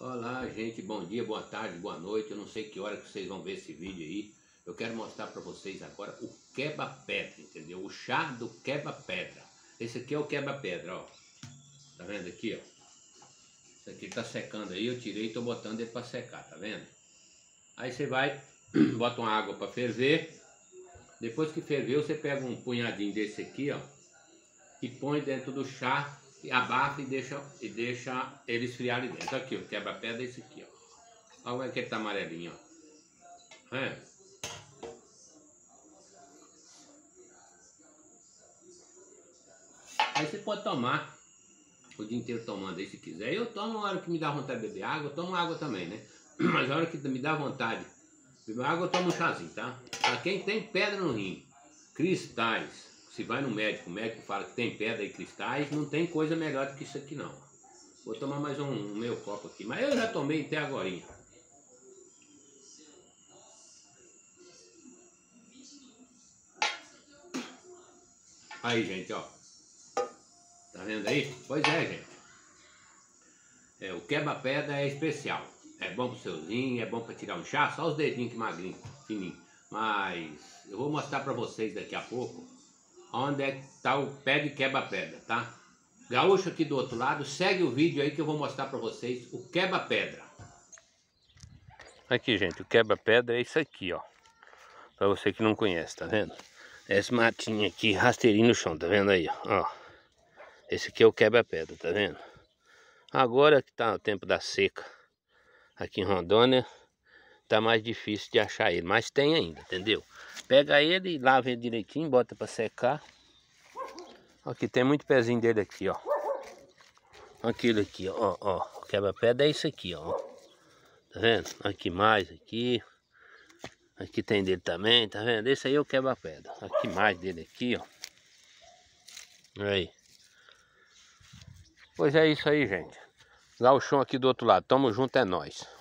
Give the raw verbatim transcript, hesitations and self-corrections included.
Olá, gente, bom dia, boa tarde, boa noite. Eu não sei que hora que vocês vão ver esse vídeo aí. Eu quero mostrar para vocês agora o quebra-pedra, entendeu? O chá do quebra-pedra. Esse aqui é o quebra-pedra, ó. Tá vendo aqui, ó? Isso aqui tá secando aí, eu tirei e tô botando ele para secar, tá vendo? Aí você vai, bota uma água para ferver. Depois que ferveu, você pega um punhadinho desse aqui, ó, e põe dentro do chá, e abafa e deixa, e deixa ele esfriar ali dentro. Aqui, o quebra-pedra é esse aqui, ó. Olha como é que ele tá amarelinho, ó. É. Aí você pode tomar o dia inteiro tomando aí se quiser. Eu tomo na hora que me dá vontade de beber água, eu tomo água também, né? Mas na hora que me dá vontade de beber água, eu tomo um chazinho, tá? Pra quem tem pedra no rim, cristais, se vai no médico, o médico fala que tem pedra e cristais, não tem coisa melhor do que isso aqui não. Vou tomar mais um, um meio copo aqui, mas eu já tomei até agorinha. Aí, gente, ó. Tá vendo aí? Pois é, gente. É, o quebra-pedra é especial. É bom pro seu rim, é bom pra tirar um chá, só os dedinhos que magrinhos, fininho. Mas eu vou mostrar pra vocês daqui a pouco onde é que tá o pé de quebra-pedra, tá? Gaúcho aqui do outro lado, segue o vídeo aí que eu vou mostrar pra vocês o quebra-pedra. Aqui, gente, o quebra-pedra é isso aqui, ó. Pra você que não conhece, tá vendo? Esse matinho aqui, rasteirinho no chão, tá vendo aí, ó? Esse aqui é o quebra-pedra, tá vendo? Agora que tá o tempo da seca aqui em Rondônia, tá mais difícil de achar ele, mas tem ainda, entendeu? Pega ele, lava ele direitinho, bota pra secar. Aqui tem muito pezinho dele aqui, ó. Aquilo aqui, ó, ó. O quebra-pedra é isso aqui, ó. Tá vendo? Aqui mais, aqui. Aqui tem dele também, tá vendo? Esse aí é o quebra-pedra. Aqui mais dele aqui, ó. Aí. Pois é isso aí, gente. Gauchão aqui do outro lado. Tamo junto, é nóis.